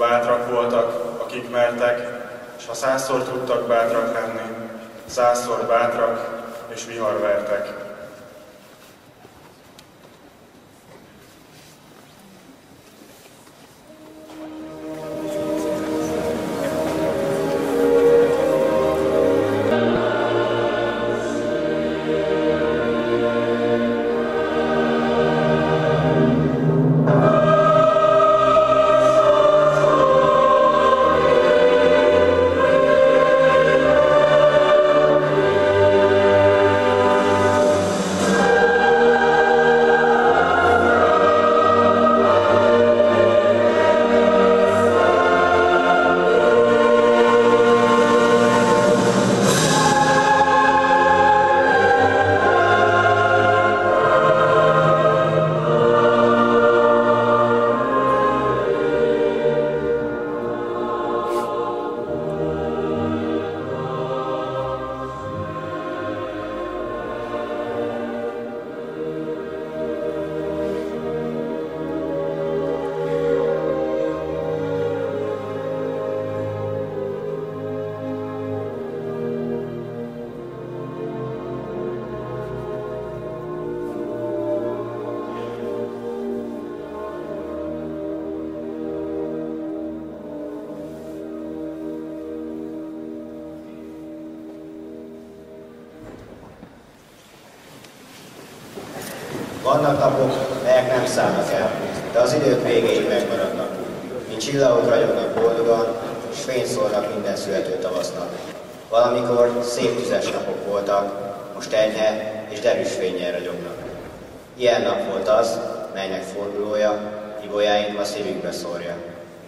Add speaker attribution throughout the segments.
Speaker 1: bátrak voltak, akik mertek, és ha 100-szor tudtak bátrak lenni, 100-szor bátrak és viharvertek.
Speaker 2: Vannak napok, melyek nem szállnak el, de az idők végéig megmaradnak. Mint csillagok ragyognak boldogan, és fény szórnak minden születő tavasznak. Valamikor szép tüzes napok voltak, most enyhe és derűs fénnyel ragyognak. Ilyen nap volt az, melynek fordulója ibolyáink a szívünkbe szórja.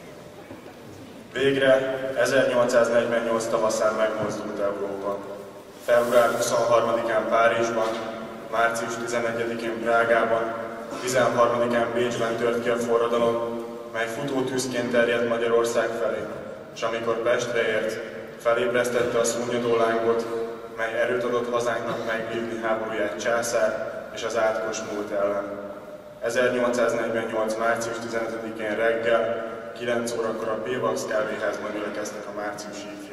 Speaker 1: Végre 1848 tavaszán megmozdult Európa. Február 23-án Párizsban, március 11-én Prágában, 13-án Bécsben tört ki a forradalom, mely futótűzként terjedt Magyarország felé, és amikor Pestre ért, felébresztette a szúnyadó lángot, mely erőt adott hazánknak megvívni háborúját császár és az átkos múlt ellen. 1848. március 15-én reggel, 9 órakor a Pévax kávéházban gyülekeztek a márciusi ifjak.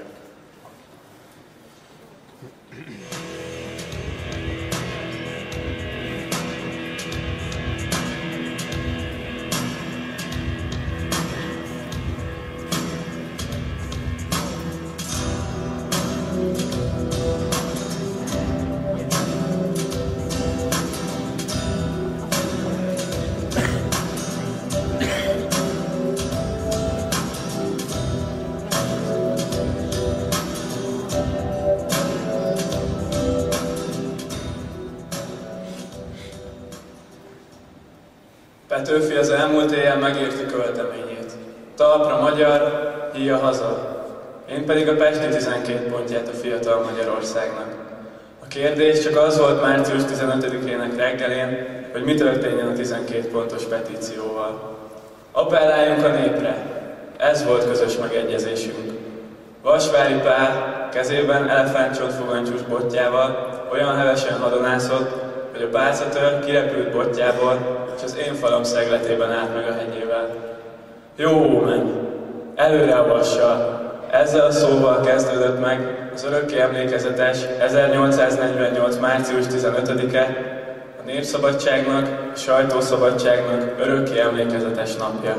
Speaker 3: Petőfi az elmúlt éjjel megírta költeményét. Talpra magyar, híja haza. Én pedig a Pesti 12 pontját a fiatal Magyarországnak. A kérdés csak az volt március 15-ének reggelén, hogy mi történjen a 12 pontos petícióval. Appelláljunk a népre. Ez volt közös megegyezésünk. Vasvári Pál kezében elefántcsontfogantyús botjával olyan hevesen hadonászott, hogy a pálcatör kirepült botjából, és az én falom szegletében állt meg a hegyével. Jó menj! Előre a vassal! Ezzel a szóval kezdődött meg az örökké emlékezetes 1848. március 15-e, a népszabadságnak, a sajtószabadságnak örökké emlékezetes napja.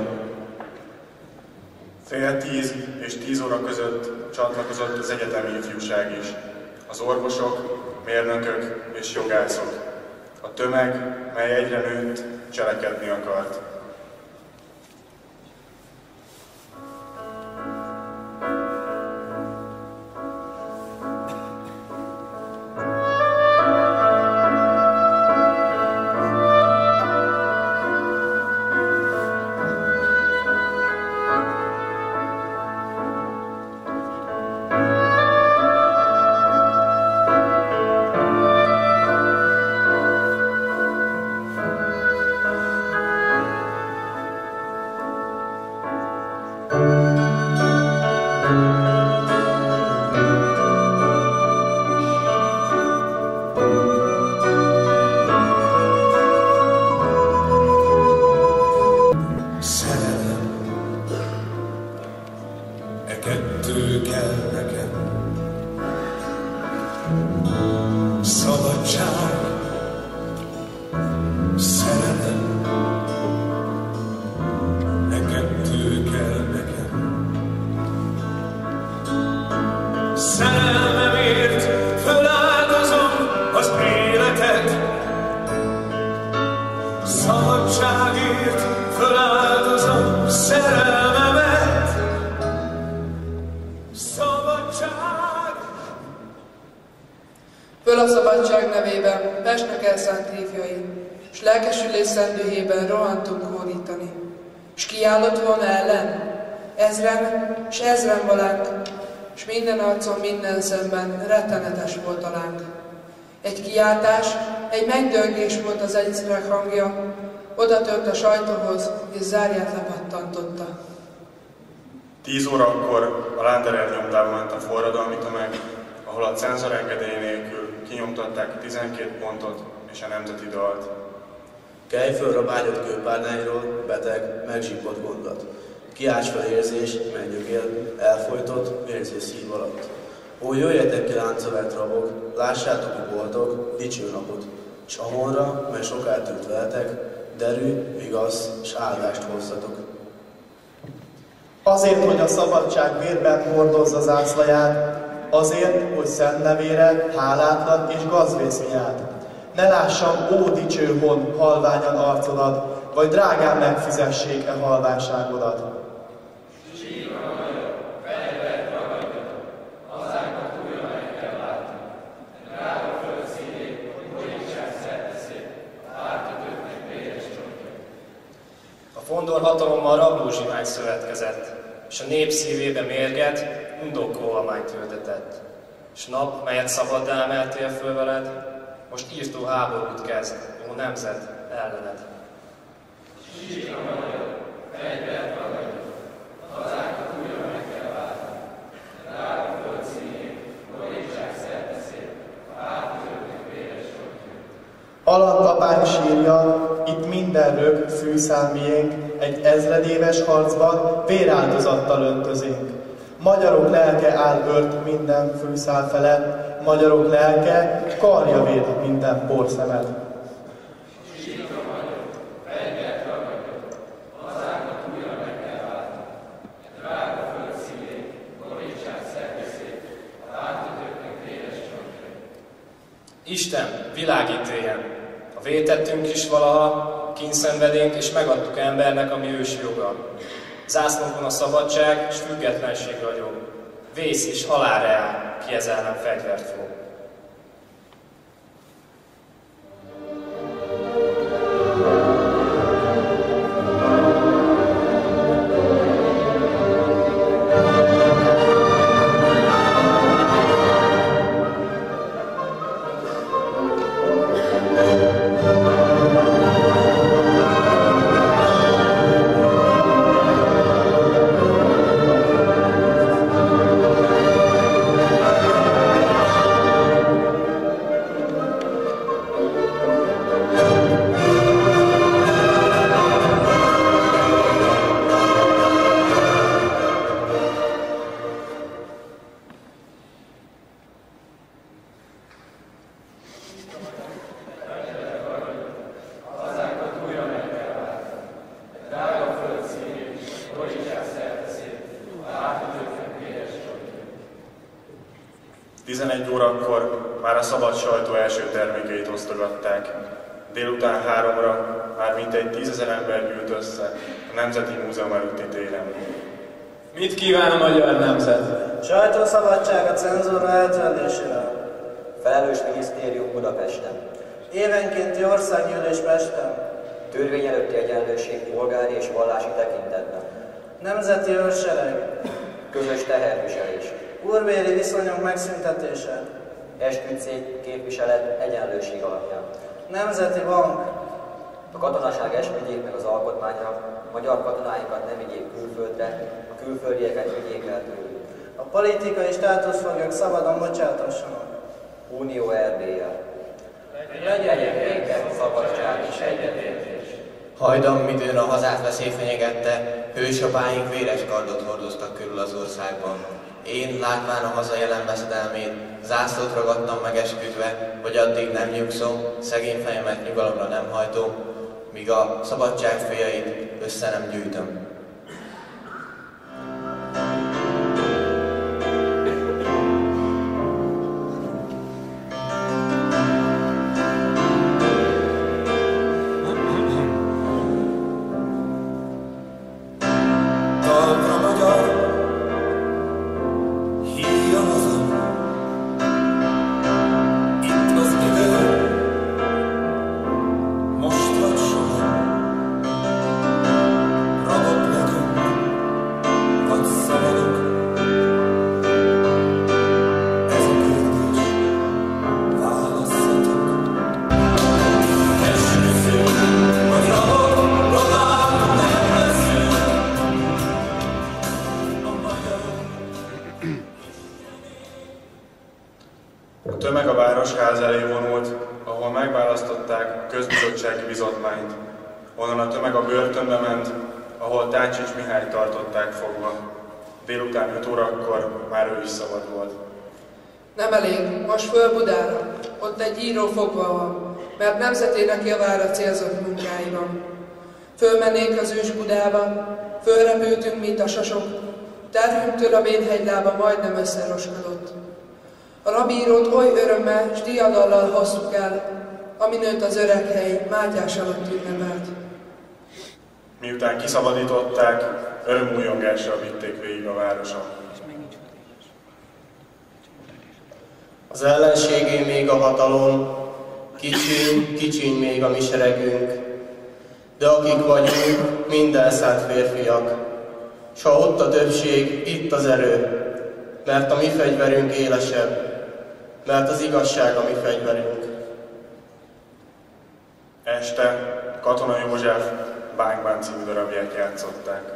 Speaker 1: 9:30 és 10 óra között csatlakozott az egyetemi ifjúság is. Az orvosok, mérnökök és jogászok. A tömeg, mely egyre nőtt, cselekedni akart.
Speaker 4: kettő kell nekem. Szabadság, szeretem, kettő kell nekem. Szerelmemért föláldozom az életet, szabadságért föláldozom szerelmemet. Szabadság!
Speaker 5: Föl a szabadság nevében Pestnek elszánt hívjai, s lelkesülés szent dühében rohantunk hódítani. S kiállott volna ellen, ezren, s ezren valánk, s minden arcon, minden szemben rettenetes volt a láng. Egy kiáltás, egy megdörgés volt az ezrek hangja, oda tört a sajtóhoz, és zárját lepattantotta.
Speaker 1: 10 órakor a Lánderer nyomdába ment a forradalmi tömeg, ahol a cenzor engedély nélkül kinyomtatták 12 pontot és a nemzeti dalt.
Speaker 6: Kelj föl a vágyott kőpárnányról, beteg, megzsípott gondolat. Kiálts fel érzés, megnyögél, elfojtott, érzés szív alatt. Ó, jöjjetek ki láncolt rabok, lássátok a boldog, dicső napot, s a honra, mely soká tűrt veletek, derű, igaz, s áldást hozzatok.
Speaker 7: Azért, hogy a szabadság vérben hordozza zászlaját, azért, hogy szent nevére hálátlan és gazvészmi járt. Ne lássam, ó dicső hon, halványan arcodat, vagy drágán megfizessék-e halványságodat.
Speaker 8: A Fondor hatalommal rablózsimány szövetkezett, és a nép szívébe mérget, undok rohamányt üldetett. S nap, melyet szabaddá emeltél föl veled, most írtó háborút kezd, ó nemzet, ellened. Sírra magyar, fegyvert ragadjuk, hazákat újra meg kell váltani. Drága föld színén, borítsák szerte szét, átütőknek véres csontjük.
Speaker 7: Alantapánk sírja, itt minden rög fűszál miénk, egy ezredéves harcban véráldozattal öntözénk. Magyarok lelke áll ört minden fűszál felett, magyarok lelke karja véd minden porszemet.
Speaker 8: Sírra magyar, fegyvert ragadjuk, hazákat újra meg kell váltani. Drága föld színén, borítsák szerte szét, átütőknek véres csontjük. Isten, világítéljen! A vétettünk is valaha, kínszenvedénk, és megadtuk embernek, ami ősi joga. Zászlónkon a szabadság és függetlenség ragyog. Vész és halálra áll, ki ez ellen fegyvert fog. Már a szabad sajtó első termékeit osztogatták. Délután 3-ra már mintegy 10 000 ember gyűlt össze a Nemzeti Múzeum előtti téren.
Speaker 3: Mit kíván a magyar nemzet?
Speaker 9: Sajtószabadság a cenzúra eltörlésével.
Speaker 10: Felelős minisztérium Budapesten.
Speaker 9: Évenkénti országgyűlés Pesten.
Speaker 10: Törvény előtti egyenlőség polgári és vallási tekintetben.
Speaker 9: Nemzeti őrsereg.
Speaker 10: Közös teherviselés.
Speaker 9: Úrbéri viszonyok megszüntetése.
Speaker 10: Esküdtszék képviselet egyenlőség alapján.
Speaker 9: Nemzeti bank.
Speaker 10: A katonaság esküdjék meg az alkotmányra, magyar katonáikat ne vigyék külföldre, a külföldieket vigyék el tőlük.
Speaker 9: A politikai státuszfoglyok szabadon bocsátassanak.
Speaker 10: Unió Erdéllyel. Legyen béke, szabadság és egyetértés.
Speaker 2: Hajdan midőn a hazát veszély fenyegette,
Speaker 11: hősapáink véres kardot hordoztak körül az országban. Én, látván a haza jelen veszedelmét, zászlót ragadtam megesküdve, hogy addig nem nyugszom, szegény fejemet nyugalomra nem hajtom, míg a szabadság féjait össze nem gyűjtöm.
Speaker 1: A tömeg a városház elé vonult, ahol megválasztották a közbizottsági bizotmányt. Onnan a tömeg a börtönbe ment, ahol Táncsics Mihály tartották fogva. Délután 5 órakor már ő is szabad volt.
Speaker 5: Nem elég, most föl Budára. Ott egy író fogva van, mert nemzetének javára célzott munkáiban. Fölmennénk az ős Budába, fölrepültünk, mint a sasok, terhünktől a Vénhegylába majdnem összeroskodott. A rabírót oly örömmel s diadallal hoztuk el, ami nőtt az öreg hely Mátyás alatt ünnepelt.
Speaker 1: Miután kiszabadították, örömújongással vitték végig a városon.
Speaker 7: Az ellenségé még a hatalom, kicsiny még a mi seregünk, de akik vagyunk, mind elszánt férfiak, s ha ott a többség, itt az erő, mert a mi fegyverünk élesebb, mert az igazság a mi fegyverünk.
Speaker 1: Este Katona József Bánkbán című darabját játszották.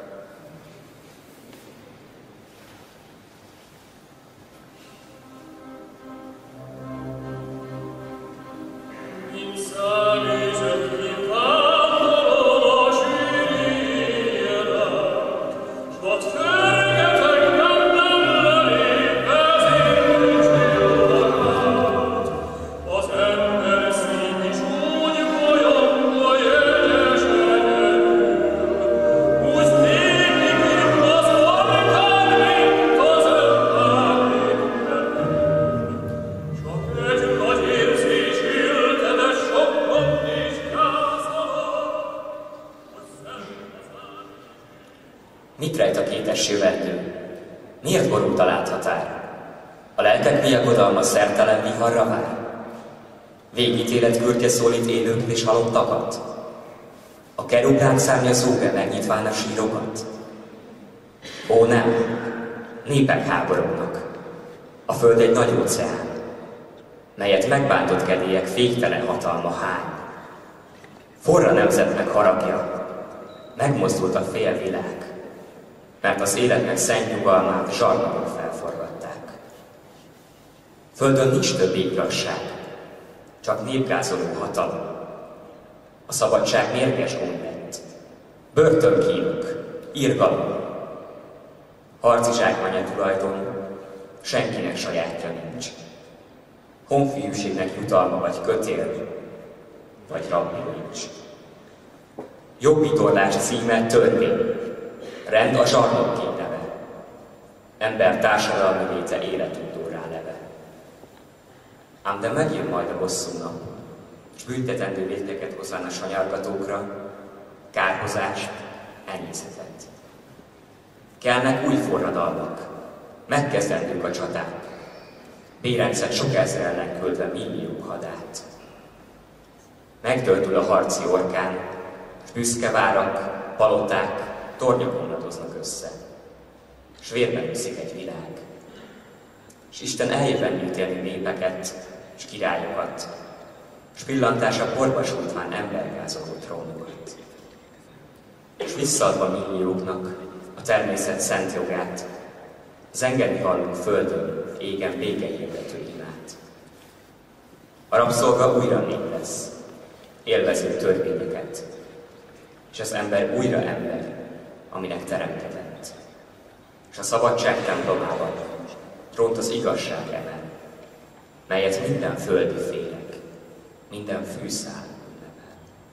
Speaker 12: Mit rejt a kétesső erdő? Miért borult a láthatár? A lelkek viakodalma szertelen viharra vár? Végítélet kürtje szólít élők és halottakat? A kerubrák szárnya zúg-e megnyitván a sírokat? Ó nem, népek háborognak. A föld egy nagy óceán, melyet megbántott kedélyek féktelen hatalma hány. Forra nemzetnek haragja, megmozdult a félvilág, mert az életnek szent nyugalmát zsarnokok felforgatták. Földön nincs több igazság, csak népgázoló hatalom. A szabadság mérges gond lett, börtönkínok, irgalom. Harci zsákmánya tulajdon, senkinek sajátja nincs. Honfiűségnek jutalma vagy kötél, vagy rabbi nincs. Jogvitorlás címe törvény, rend a zsarnokké neve, ember társadalmi léte életútó ráleve. Ám de megjön majd a bosszú nap, s büntetendő vétkeket hozzán a sanyargatókra, kárhozást, enyészetet. Kelnek új forradalmak, megkezdendők a csaták, Bérencet sok ezer ellen küldve milliók hadát. Megdördül a harci orkán, s büszke várak, paloták, tornyokon adoznak össze, s vérben üszik egy világ. S Isten eljében ítélni népeket, s királyokat, s pillantása porba sújtván embergázoló trónokat. És visszaadva millióknak a természet szent jogát, zengeni hallunk földön, égen békehirdető imát. A rabszolga újra nép lesz, élvező törvényeket, és az ember újra ember, aminek teremtett. És a szabadság templomában trónt az igazság emel, melyet minden földi féreg, minden fűszál ünnepel.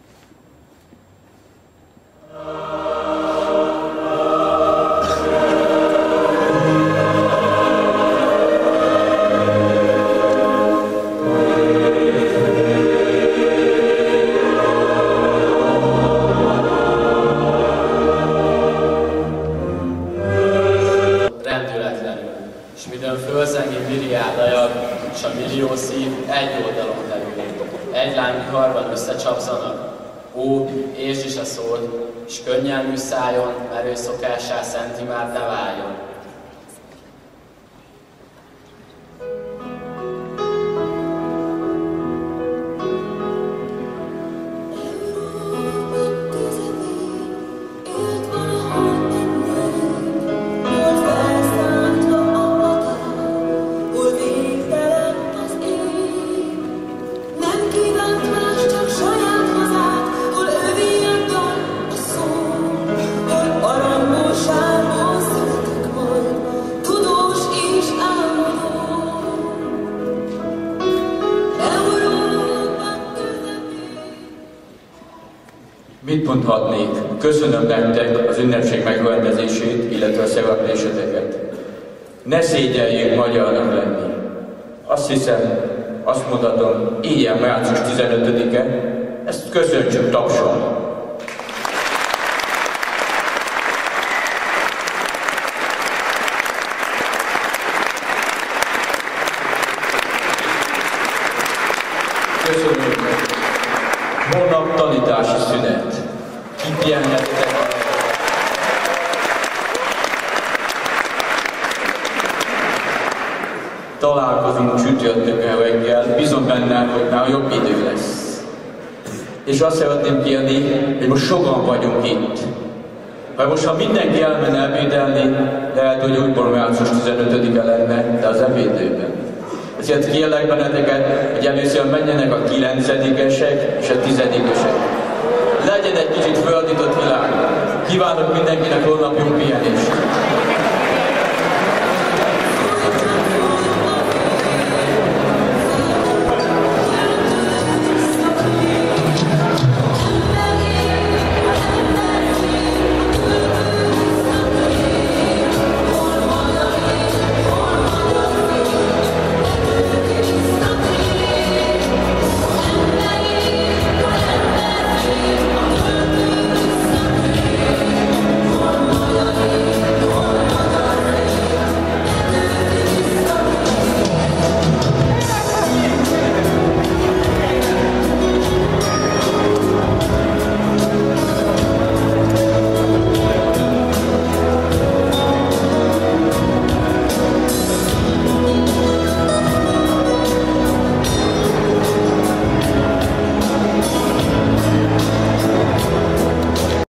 Speaker 3: Fölzengi miriád ajag, és a millió szív egy oldalon levő. Egy lányviharban összecsapzanak. Ó, értsd is a szód, és könnyelmű szájon, merő szokássá szent imád ne váljon.
Speaker 13: Mit mondhatnék? Köszönöm nektek az ünnepség megrendezését, illetve a szerepléseteket. Ne szégyeljék magyarnak lenni. Azt hiszem, azt mondhatom, ilyen március 15-e, ezt köszöntsük tapsol. Köszönöm. Holnap tanítási szünet. Kipihenhettek. Találkozunk csütörtökön reggel, bízom benne, hogy már jobb idő lesz. És azt szeretném kérni, hogy most sokan vagyunk itt. Mert most, ha mindenki elmenne ebédelni, lehet, hogy újból március 15-e lenne, de az ebédlőben. Ezért kérlek benneteket, hogy először menjenek a 9-esek és a 10-esek. Legyen egy kicsit földított világ. Kívánok mindenkinek holnap jó pihenést!